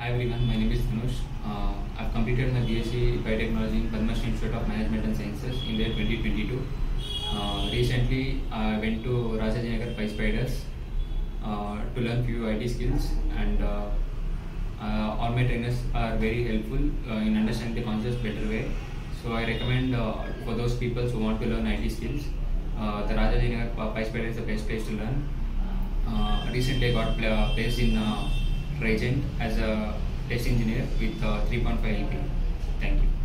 Hi everyone, my name is DHANUSH. I've completed my BSc Biotechnology in Padma Shri Institute of Management and Sciences in the year 2022. Recently, I went to Rajajinagar Pyspiders to learn few IT skills, and all my trainers are very helpful in understanding the concepts better way. So I recommend for those people who want to learn IT skills, the Rajajinagar Pyspiders is the best place to learn. Recently, I got placed in Trigent as a test engineer with 3.5 LP. Thank you.